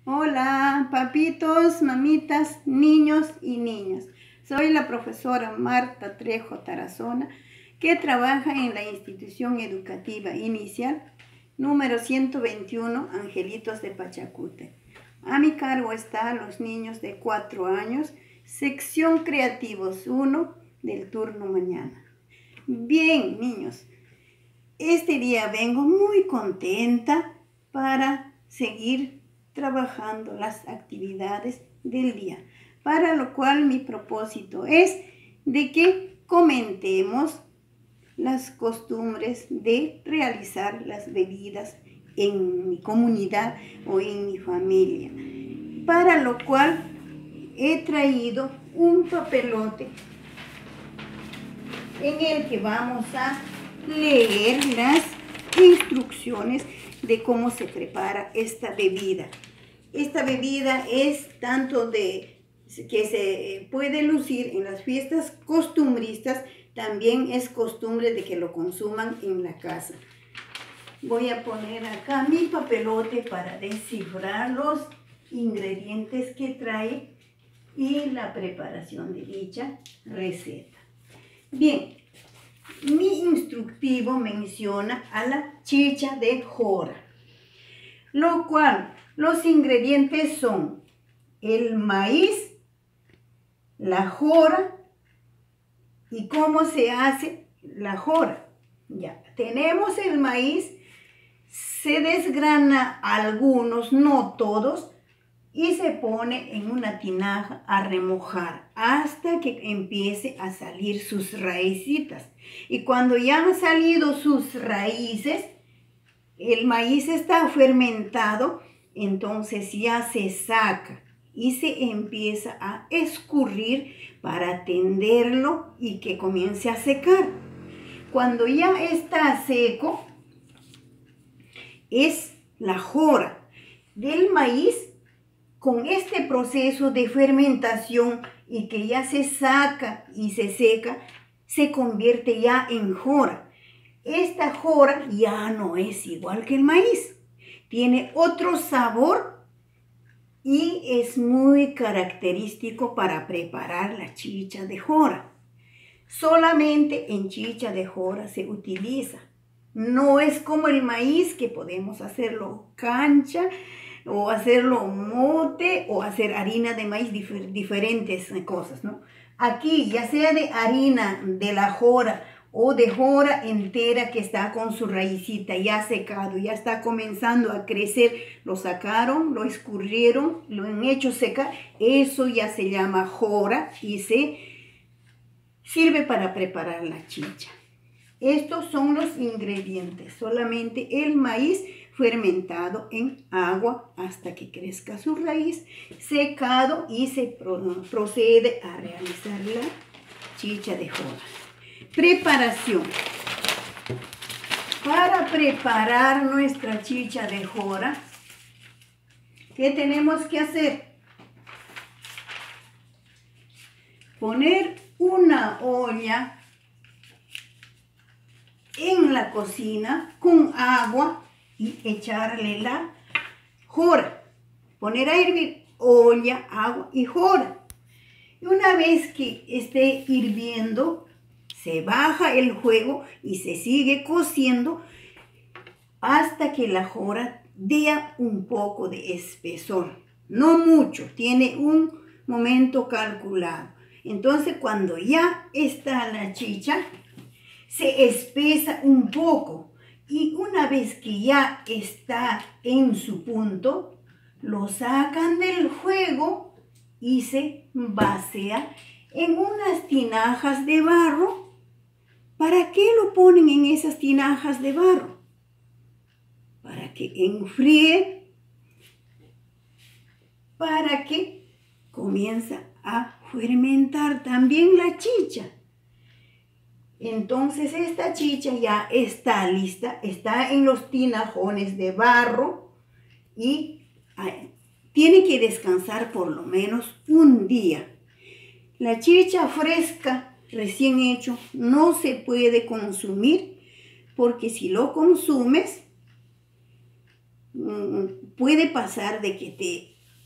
Hola, papitos, mamitas, niños y niñas. Soy la profesora Marta Trejo Tarazona, que trabaja en la institución educativa inicial número 121, Angelitos de Pachacute. A mi cargo están los niños de 4 años, sección Creativos 1 del turno mañana. Bien, niños, este día vengo muy contenta para seguir trabajando las actividades del día, para lo cual mi propósito es de que comentemos las costumbres de realizar las bebidas en mi comunidad o en mi familia, para lo cual he traído un papelote en el que vamos a leer las instrucciones de cómo se prepara esta bebida. Esta bebida es tanto que se puede lucir en las fiestas costumbristas, también es costumbre de que lo consuman en la casa. Voy a poner acá mi papelote para descifrar los ingredientes que trae y la preparación de dicha receta. Bien, mi instructivo menciona a la chicha de jora, lo cual los ingredientes son el maíz, la jora y cómo se hace la jora. Ya tenemos el maíz, se desgrana algunos, no todos, y se pone en una tinaja a remojar hasta que empiece a salir sus raícitas. Y cuando ya han salido sus raíces, el maíz está fermentado, entonces ya se saca y se empieza a escurrir para tenderlo y que comience a secar. Cuando ya está seco, es la jora del maíz. Con este proceso de fermentación y que ya se saca y se seca, se convierte ya en jora. Esta jora ya no es igual que el maíz, tiene otro sabor y es muy característico para preparar la chicha de jora. Solamente en chicha de jora se utiliza. No es como el maíz, que podemos hacerlo cancha o hacerlo mote o hacer harina de maíz, diferentes cosas, ¿no? Aquí, ya sea de harina de la jora o de jora entera que está con su raicita ya secado, ya está comenzando a crecer, lo sacaron, lo escurrieron, lo han hecho secar, eso ya se llama jora y se sirve para preparar la chicha. Estos son los ingredientes, solamente el maíz fermentado en agua hasta que crezca su raíz, secado y se procede a realizar la chicha de jora. Preparación. Para preparar nuestra chicha de jora, ¿qué tenemos que hacer? Poner una olla en la cocina con agua y echarle la jora. Poner a hervir olla, agua y jora. Y una vez que esté hirviendo, se baja el fuego y se sigue cociendo hasta que la jora dé un poco de espesor. No mucho, tiene un momento calculado. Entonces, cuando ya está la chicha, se espesa un poco y una vez que ya está en su punto, lo sacan del fuego y se vacía en unas tinajas de barro. ¿Para qué lo ponen en esas tinajas de barro? Para que enfríe, para que comience a fermentar también la chicha. Entonces esta chicha ya está lista, está en los tinajones de barro y tiene que descansar por lo menos un día. La chicha fresca, recién hecho, no se puede consumir porque si lo consumes puede pasar de que te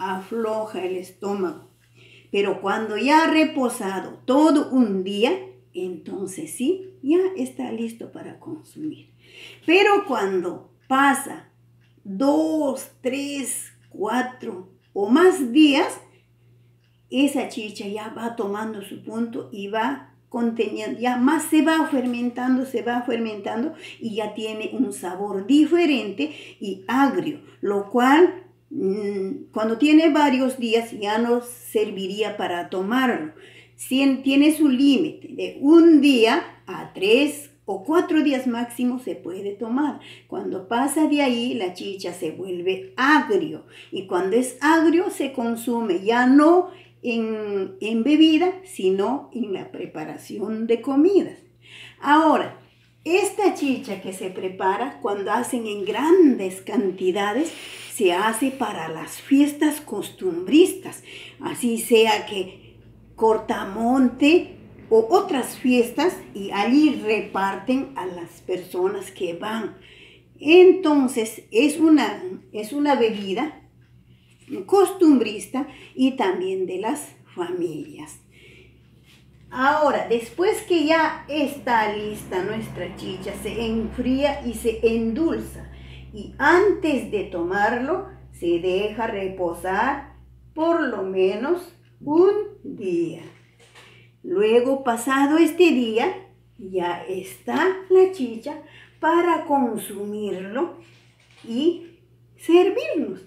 afloja el estómago. Pero cuando ya ha reposado todo un día, entonces sí, ya está listo para consumir. Pero cuando pasa 2, 3, 4 o más días, esa chicha ya va tomando su punto y va conteniendo, ya más se va fermentando y ya tiene un sabor diferente y agrio, lo cual cuando tiene varios días ya no serviría para tomarlo. Tiene su límite de un día a 3 o 4 días máximo se puede tomar. Cuando pasa de ahí, la chicha se vuelve agrio. Y cuando es agrio, se consume ya no en bebida, sino en la preparación de comidas. Ahora, esta chicha que se prepara cuando hacen en grandes cantidades, se hace para las fiestas costumbristas. Así sea que cortamonte o otras fiestas y allí reparten a las personas que van. Entonces es una bebida costumbrista y también de las familias. Ahora, después que ya está lista nuestra chicha, se enfría y se endulza. Y antes de tomarlo, se deja reposar por lo menos un día. Luego, pasado este día, ya está la chicha para consumirlo y servirnos.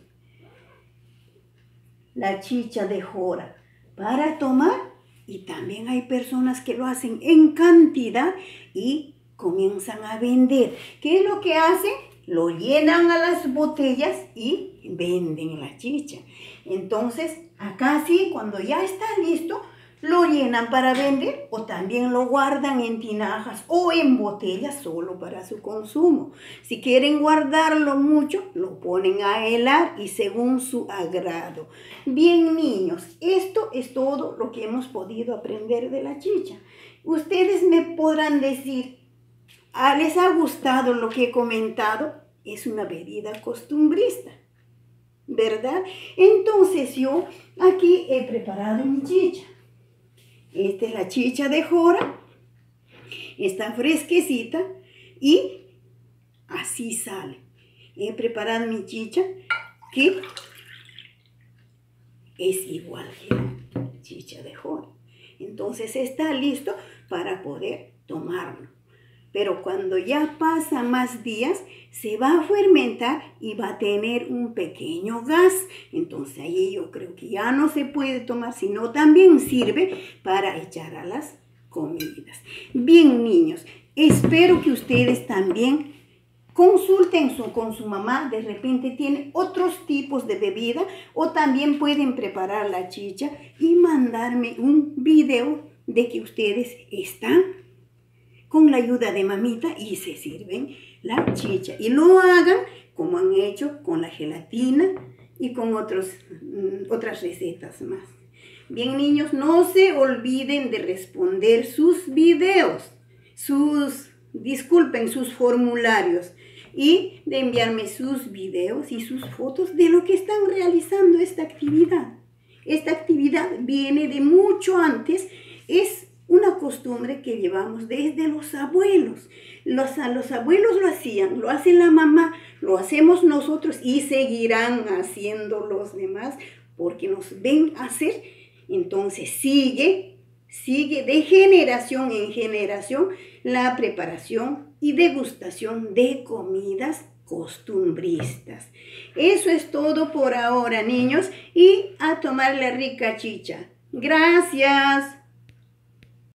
La chicha de jora para tomar, y también hay personas que lo hacen en cantidad y comienzan a vender. ¿Qué es lo que hacen? Lo llenan a las botellas y venden la chicha. Entonces, acá sí, cuando ya está listo, lo llenan para vender o también lo guardan en tinajas o en botellas solo para su consumo. Si quieren guardarlo mucho, lo ponen a helar y según su agrado. Bien, niños, esto es todo lo que hemos podido aprender de la chicha. Ustedes me podrán decir, ¿les ha gustado lo que he comentado? Es una bebida costumbrista, ¿verdad? Entonces yo aquí he preparado mi chicha. Esta es la chicha de jora, está fresquecita y así sale. He preparado mi chicha que es igual que la chicha de jora. Entonces está listo para poder tomarlo. Pero cuando ya pasa más días, se va a fermentar y va a tener un pequeño gas. Entonces ahí yo creo que ya no se puede tomar, sino también sirve para echar a las comidas. Bien, niños, espero que ustedes también consulten con su mamá. De repente tiene otros tipos de bebida o también pueden preparar la chicha y mandarme un video de que ustedes están con la ayuda de mamita y se sirven la chicha. Y lo hagan como han hecho con la gelatina y con otras recetas más. Bien, niños, no se olviden de responder sus videos, sus formularios y de enviarme sus videos y sus fotos de lo que están realizando esta actividad. Esta actividad viene de mucho antes, es una costumbre que llevamos desde los abuelos. Los abuelos lo hacían, lo hace la mamá, lo hacemos nosotros y seguirán haciendo los demás porque nos ven hacer. Entonces sigue de generación en generación la preparación y degustación de comidas costumbristas. Eso es todo por ahora, niños, y a tomar la rica chicha. Gracias.